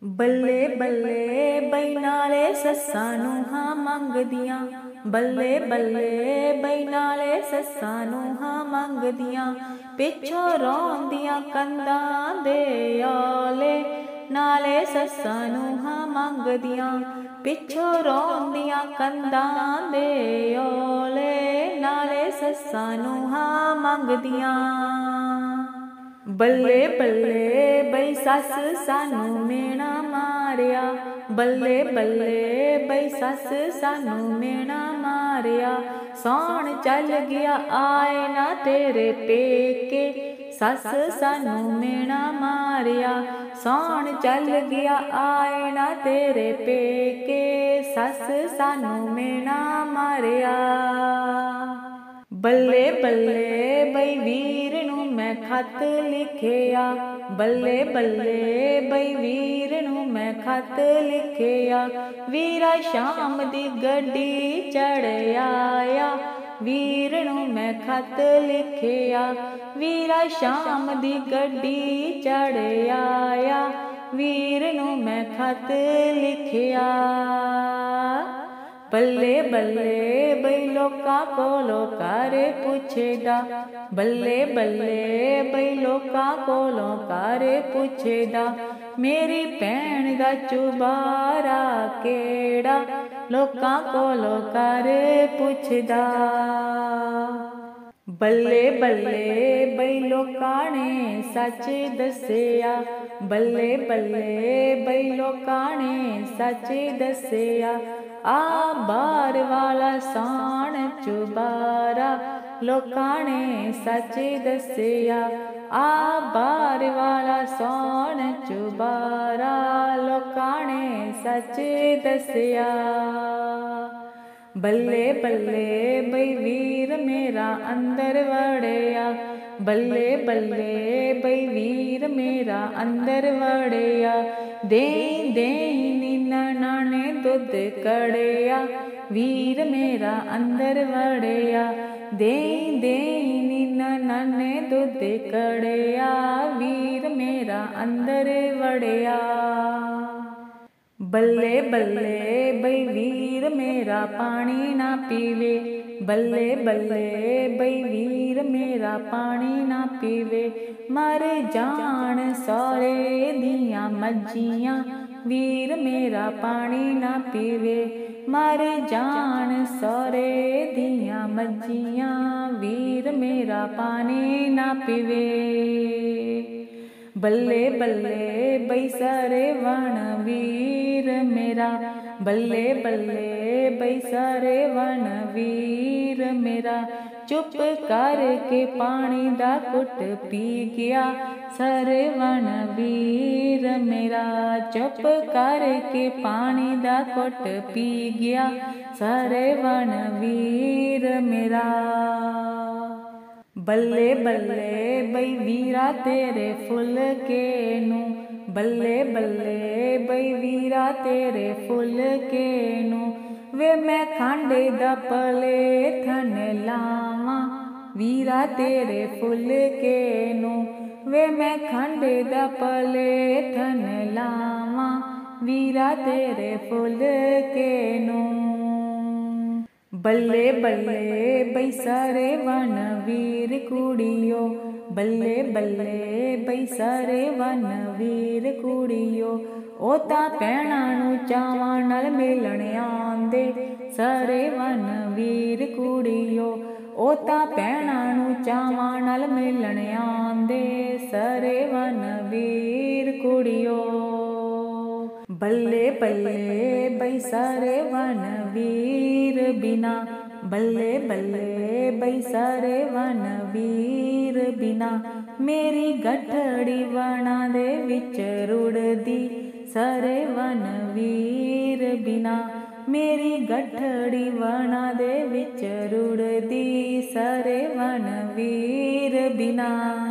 ਬੱਲੇ ਬੱਲੇ ਬਈ ਨਾਲੇ ਸੱਸਾਂ ਨੂੰ ਹਾਂ ਮੰਗਦੀਆਂ, ਬੱਲੇ ਬੱਲੇ ਬਈ ਨਾਲੇ ਸੱਸਾਂ ਨੂੰ ਹਾਂ ਮੰਗਦੀਆਂ। ਪਿੱਛੋਂ ਰੋਂਦੀਆਂ ਕੰਧਾਂ ਦੇ ਔਲੇ, ਨਾਲੇ ਸੱਸਾਂ ਨੂੰ ਹਾਂ ਮੰਗਦੀਆਂ। ਪਿੱਛੋਂ ਰੋਂਦੀਆਂ ਕੰਧਾਂ ਦੇ ਔਲੇ, ਨਾਲੇ ਸੱਸਾਂ ਨੂੰ ਹਾਂ ਮੰਗਦੀਆਂ। ਬੱਲੇ ਬੱਲੇ ਬਈ ਸੱਸ ਸਾਨੂੰ ਮੇਣਾ ਮਾਰਿਆ, ਬੱਲੇ ਬੱਲੇ ਬਈ ਸੱਸ ਸਾਨੂੰ ਮੇਣਾ ਮਾਰਿਆ। ਸੌਣ ਚੱਲ ਗਿਆ ਆਏ ਨਾ ਤੇਰੇ ਪੇਕੇ, ਸੱਸ ਸਾਨੂੰ ਮੇਣਾ ਮਾਰਿਆ। ਸੌਣ ਚੱਲ ਗਿਆ ਆਏ ਨਾ ਤੇਰੇ ਪੇਕੇ, ਸੱਸ ਸਾਨੂੰ ਮੇਣਾ ਮਾਰਿਆ। ਬੱਲੇ ਬੱਲੇ ਬਈ ਵੀਰ ਨੂੰ ਮੈਂ ਖਤ ਲਿਖਿਆ, ਬੱਲੇ ਬੱਲੇ ਬਈ ਵੀਰ ਨੂੰ ਮੈਂ ਖਤ ਲਿਖਿਆ। ਵੀਰਾ ਸ਼ਾਮ ਦੀ ਗੱਡੀ ਚੜ੍ਹ ਆਇਆ, ਵੀਰ ਨੂੰ ਮੈਂ ਖਤ ਲਿਖਿਆ। ਵੀਰਾ ਸ਼ਾਮ ਦੀ ਗੱਡੀ ਚੜ੍ਹ ਆਇਆ, ਵੀਰ ਨੂੰ ਮੈਂ ਖਤ ਲਿਖਿਆ। ਬੱਲੇ ਬੱਲੇ ਬਈ ਲੋਕਾਂ ਕੋਲੋਂ ਘਰ ਪੁੱਛਦਾ, ਬੱਲੇ ਬੱਲੇ ਬਈ ਲੋਕਾਂ ਕੋਲੋਂ ਘਰ ਪੁੱਛਦਾ। ਮੇਰੀ ਭੈਣ ਦਾ ਚੁਬਾਰਾ ਕਿਹੜਾ, ਲੋਕਾਂ ਕੋਲੋਂ ਘਰ ਪੁੱਛਦਾ। ਬੱਲੇ ਬੱਲੇ ਬਈ ਲੋਕਾਂ ਨੇ ਸੱਚ ਦੱਸਿਆ, ਬੱਲੇ ਬੱਲੇ ਬਈ ਲੋਕਾਂ ਨੇ ਸੱਚ ਦੱਸਿਆ। ਆ ਬਾਰ ਵਾਲਾ ਸਾਣ ਚੁਬਾਰਾ, ਲੋਕਾਂ ਨੇ ਸੱਚ ਦੱਸਿਆ। ਆ ਬਾਰ ਵਾਲਾ ਸਾਣ ਚੁਬਾਰਾ, ਲੋਕਾਂ ਨੇ ਸੱਚ ਦੱਸਿਆ। ਬੱਲੇ ਬੱਲੇ ਬਈ ਵੀਰ ਮੇਰਾ ਅੰਦਰ ਵੜਿਆ, ਬੱਲੇ ਬੱਲੇ ਬਈ ਵੀਰ ਮੇਰਾ ਅੰਦਰ ਵੜਿਆ। ਦੇਈ ਦੇਈ ਨੀ ਨੈਣਾ ਨੇ ਦੁੱਧ ਕੜਿਆ, ਵੀਰ ਮੇਰਾ ਅੰਦਰ ਵੜਿਆ। ਦੇਈ ਦੇਈ ਨੀ ਨੈਣਾ ਨੇ ਦੁੱਧ ਕੜਿਆ, ਵੀਰ ਮੇਰਾ ਅੰਦਰ ਵੜਿਆ। ਬੱਲੇ ਬੱਲੇ ਬਈ ਵੀਰ ਮੇਰਾ ਪਾਣੀ ਨਾ ਪੀਵੇ, ਬੱਲੇ ਬੱਲੇ ਬਈ ਵੀਰ ਮੇਰਾ ਪਾਣੀ ਨਾ ਪੀਵੇ। ਮਰ ਜਾਣ ਸਹੁਰੇ ਦੀਆਂ ਮੱਝੀਆਂ, ਵੀਰ ਮੇਰਾ ਪਾਣੀ ਨਾ ਪੀਵੇ। ਮਰ ਜਾਣ ਸਹੁਰੇ ਦੀਆਂ ਮੱਝੀਆਂ, ਵੀਰ ਮੇਰਾ ਪਾਣੀ ਨਾ ਪੀਵੇ। ਬੱਲੇ ਬੱਲੇ ਬਈ ਸਰਵਣ ਵੀਰ ਮੇਰਾ, ਬੱਲੇ ਬੱਲੇ ਬਈ ਸਰਵਣ ਵੀਰ ਮੇਰਾ। ਚੁੱਪ ਕਰਕੇ ਪਾਣੀ ਦਾ ਘੁੱਟ ਪੀ ਗਿਆ, ਸਰਵਣ ਵੀਰ ਮੇਰਾ। ਚੁੱਪ ਕਰਕੇ ਪਾਣੀ ਦਾ ਘੁੱਟ ਪੀ ਗਿਆ, ਸਰਵਣ ਵੀਰ ਮੇਰਾ। ਬੱਲੇ ਬੱਲੇ ਬਈ ਵੀਰਾ ਤੇਰੇ ਫੁਲਕੇ ਨੂੰ, ਬੱਲੇ ਬੱਲੇ ਬਈ ਵੀਰਾ ਤੇਰੇ ਫੁਲਕੇ ਨੂੰ। ਵੇ ਮੈਂ ਖਾਂਡੇ ਦਾ ਪਲੇਥਨ ਲਾਵਾਂ, ਵੀਰਾ ਤੇਰੇ ਫੁਲਕੇ ਨੂੰ। ਵੇ ਮੈਂ ਖਾਂਡੇ ਦਾ ਪਲੇਥਨ ਲਾਵਾਂ, ਵੀਰਾ ਤੇਰੇ ਫੁਲਕੇ ਨੂੰ। ਬੱਲੇ ਬੱਲੇ ਬਈ ਸਰਵਣ ਵੀਰ ਕੁੜੀਓ, ਬੱਲੇ ਬੱਲੇ ਬਈ ਸਰਵਣ ਵੀਰ ਕੁੜੀਓ। ਉਹ ਤਾਂ ਭੈਣਾਂ ਨੂੰ ਚਾਵਾਂ ਨਾਲ ਮਿਲਣ ਆਉਂਦੇ, ਸਰਵਣ ਵੀਰ ਕੁੜੀਓ। ਉਹ ਤਾਂ ਭੈਣਾਂ ਨੂੰ ਚਾਵਾਂ ਨਾਲ ਮਿਲਣ ਆਉਂਦੇ, ਸਰਵਣ ਵੀਰ ਕੁੜੀਓ। ਬੱਲੇ ਬੱਲੇ ਬਈ ਸਰਵਣ ਵੀਰ ਬਿਨਾ, ਬੱਲੇ ਬੱਲੇ ਬਈ ਸਰਵਣ ਵੀਰ ਬਿਨਾ। ਮੇਰੀ ਗਠੜੀ ਵਣਾਂ ਦੇ ਵਿੱਚ ਰੁੜਦੀ, ਸਰਵਣ ਵੀਰ ਬਿਨਾ। ਮੇਰੀ ਗਠੜੀ ਵਣਾਂ ਦੇ ਵਿੱਚ ਰੁੜਦੀ, ਸਰਵਣ ਵੀਰ ਬਿਨਾ।